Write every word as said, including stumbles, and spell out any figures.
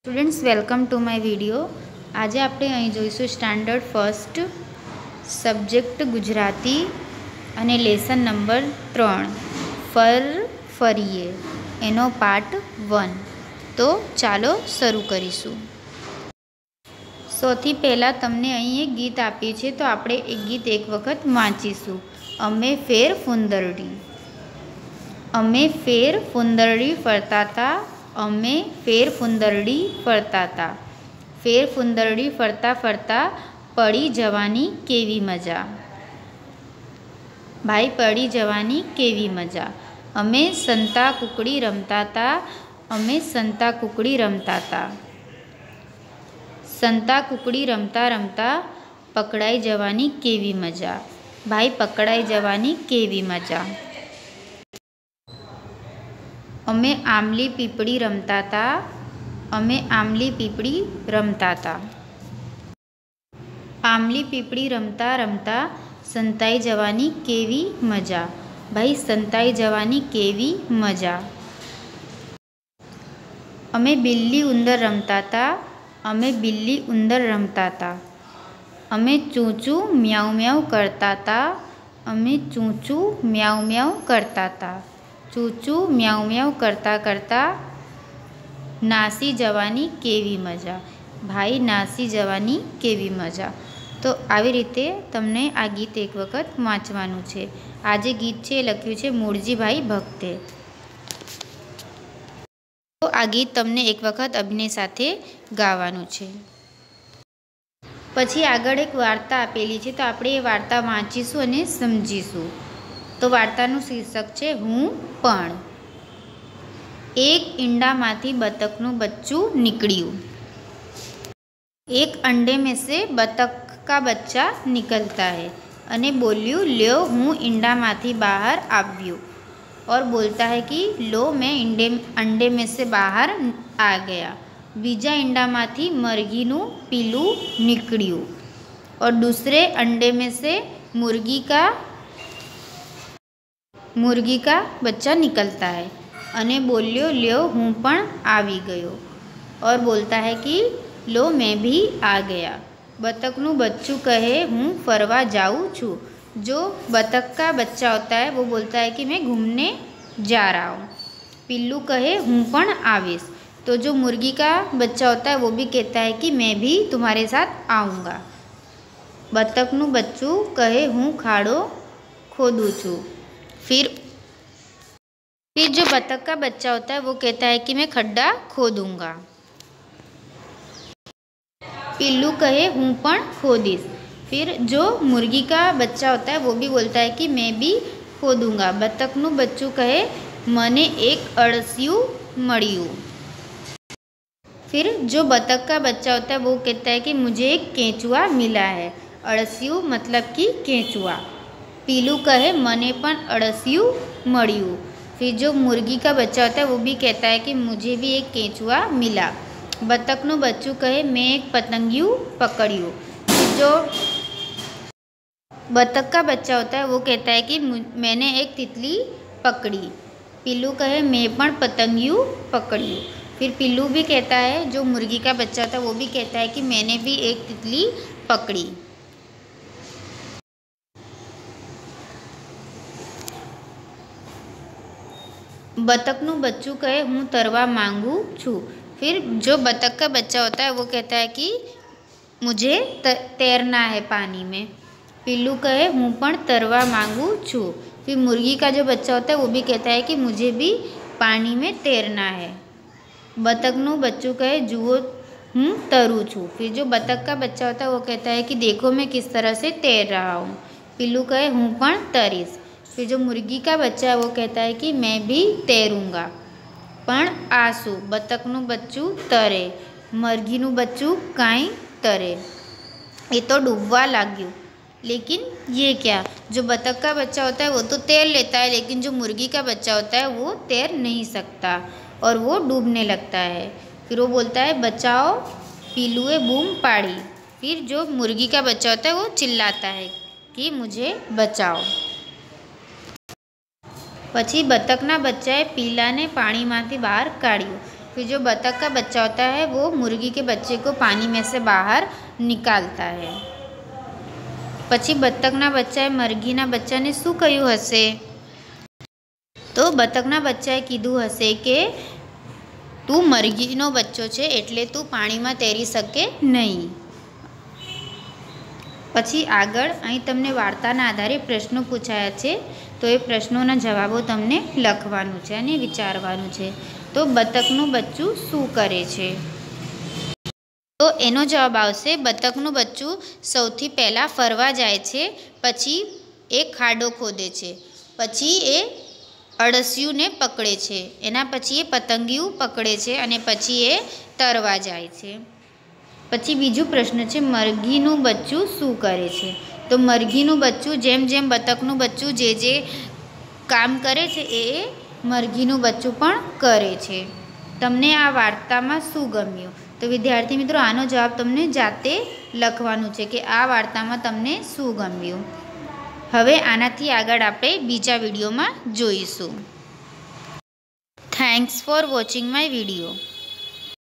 Students welcome to my video. આજે આપણે અહીં જોઈશું સ્ટાન્ડર્ડ ફર્સ્ટ સબ્જેક્ટ ગુજરાતી અને લેસન નંબર ત્રણ ફર ફરીએ એનો પાર્ટ વન। તો ચાલો શરૂ કરીશું। સૌથી પહેલાં તમને અહીં એક ગીત આપ્યું છે, તો આપણે એક ગીત એક વખત વાંચીશું। અમે ફેર ફુંદરડી, અમે ફેર ફુંદરડી ફરતા હતા, અમે ફેર ફુંદરડી ફરતા હતા। ફેર ફુંદરડી ફરતા ફરતા પડી જવાની કેવી મજા, ભાઈ પડી જવાની કેવી મજા। અમે સંતા કુકડી રમતા હતા, અમે સંતા કુકડી રમતા હતા। સંતા કુકડી રમતા રમતા પકડાઈ જવાની કેવી મજા, ભાઈ પકડાઈ જવાની કેવી મજા। અમે આમલી પીપળી રમતા હતા, અમે આમલી પીપળી રમતા હતા। આમલી પીપળી રમતા રમતા સંતાઈ જવાની કેવી મજા, ભાઈ સંતાઈ જવાની કેવી મજા। અમે બિલ્લી ઉંદર રમતા હતા, અમે બિલ્લી ઉંદર રમતા હતા। અમે ચૂંચું મ્યાઉ મ્યાઉ કરતા હતા, અમે ચૂંચું મ્યાઉ મ્યાઉ કરતા હતા। ચૂંચું મ્યાઉ મ્યાઉ કરતાં કરતાં નાસી જવાની કેવી મજા, ભાઈ નાસી જવાની કેવી મજા। તો આવી રીતે તમને આ ગીત એક વખત વાંચવાનું છે। આ જે ગીત છે એ લખ્યું છે મૂળજીભાઈ ભક્તે। તો આ ગીત તમને એક વખત અભિનય સાથે ગાવાનું છે। પછી આગળ એક વાર્તા આપેલી છે, તો આપણે એ વાર્તા વાંચીશું અને સમજીશું। તો વાર્તાનું શીર્ષક છે હું પણ। એક ઈંડામાંથી બતકનું બચ્ચું निकળ્યું। एक अंडे में से बतख का बच्चा निकलता है અને બોલ્યું લ્યો હું ઈંડામાંથી બહાર આવ્યો। और बोलता है कि लो मैं इंडे अंडे में से बाहर आ गया। बीजा ईंडाમાંથી मरघीનું પીલું निकળ્યું। और दूसरे अंडे में से मुर्गी का मुर्गी का बच्चा निकलता है અને બોલ્યો લ્યો હું પણ આવી ગયો। और बोलता है कि लो मैं भी आ गया। बतखનું बच्चू कहे હું फरवा जाऊँ છું। जो बतख का बच्चा होता है वो बोलता है कि मैं घूमने जा रहा हूँ। पिल्लू कहे હું પણ आवीश। तो जो मुर्गी का बच्चा होता है वो भी कहता है कि मैं भी तुम्हारे साथ आऊँगा। बतखનું बच्चू कहे હું ખાડો खोदूँ છું। फिर फिर जो बतख का बच्चा होता है वो कहता है कि मैं खड्डा खोदूँगा। पिल्लू कहे હું પણ खोदीश। फिर जो मुर्गी का बच्चा होता है वो भी बोलता है कि मैं भी खोदूँगा। बतखનું बच्चू कहे મને એક અળસિયું મળ્યું। फिर जो बतख का बच्चा होता है वो कहता है कि मुझे एक केंचुआ मिला है। અળસિયું मतलब कि केंचुआ। पीलू कहे મને પણ અળસિયું મળ્યું। फिर जो मुर्गी का बच्चा होता है वो भी कहता है कि मुझे भी एक केंचुआ मिला। बतखનું बच्चू कहे मैं एक पतंगिયું पकड़્યું। जो बतख का बच्चा होता है वो कहता है कि मैंने एक तितली पकड़ी। पिल्लू कहे मैं पण पतंगिયું पकड़્યું। फिर पिल्लू भी कहता है, जो मुर्गी का बच्चा होता है वो भी कहता है कि मैंने भी एक तितली पकड़ी। बतखનું बच्चू कहे હું તરવા માંગુ છું। फिर जो बतख का बच्चा होता है वो कहता है कि मुझे तैरना है पानी में। पिल्लू कहे હું પણ તરવા માંગુ છું। फिर मुर्गी का जो बच्चा होता है वो भी कहता है कि मुझे भी पानी में तैरना है। बतखનું बच्चू कहे जुओ હું તરું છું। फिर जो बतख का बच्चा होता है वो कहता है कि देखो मैं किस तरह से तैर रहा हूँ। पिल्लू कहे હું પણ તરીશ। फिर जो मुर्गी का बच्चा है वो कहता है कि मैं भी तैरूँगा। પણ આ શું? બતકનું બચ્ચું તરે, મરઘીનું બચ્ચું કાંઈ તરે। ये तो डूबवा लाग्યું। लेकिन ये क्या, जो बतख का बच्चा होता है वो तो तैर लेता है, लेकिन जो मुर्गी का बच्चा होता है वो तैर नहीं सकता और वो डूबने लगता है। फिर वो बोलता है बचाओ। पीलूए बूम पाड़ी। फिर जो मुर्गी का बच्चा होता है वो चिल्लाता है कि मुझे बचाओ। પછી બતકના બચ્ચાએ પીલાને પાણીમાંથી બહાર કાઢ્યું। फिर जो बतख का बच्चा होता है वो मुर्गी के बच्चे को पानी में से बाहर निकालता है। પછી બતકના બચ્ચાએ મરઘીના બચ્ચાને શું કહ્યું હશે? તો બતકના બચ્ચાએ કીધું હશે કે તું મરઘીનો બચ્ચો છે એટલે તું પાણીમાં તરી શકે નહીં। પછી આગળ અહીં તમને વાર્તાના આધારે પ્રશ્નો પૂછાયા છે, તો એ પ્રશ્નોના જવાબો તમને લખવાનું છે અને વિચારવાનું છે। તો બતકનું બચ્ચું શું કરે છે? તો એનો જવાબ આવશે બતકનું બચ્ચું સૌથી પહેલાં ફરવા જાય છે, પછી એક ખાડો ખોદે છે, પછી એ અળસિયુંને પકડે છે, એના પછી એ પતંગિયું પકડે છે અને પછી એ તરવા જાય છે। પછી બીજું પ્રશ્ન છે મરઘીનું બચ્ચું શું કરે છે? તો મરઘીનું બચ્ચું જેમ જેમ બતકનું બચ્ચું જે જે કામ કરે છે એ મરઘીનું બચ્ચું પણ કરે છે। તમને આ વાર્તામાં શું ગમ્યું? તો વિદ્યાર્થી મિત્રો આનો જવાબ તમને જાતે લખવાનું છે કે આ વાર્તામાં તમને શું ગમ્યું। હવે આનાથી આગળ આપણે બીજા વિડીયોમાં જોઈશું। Thanks for watching my video.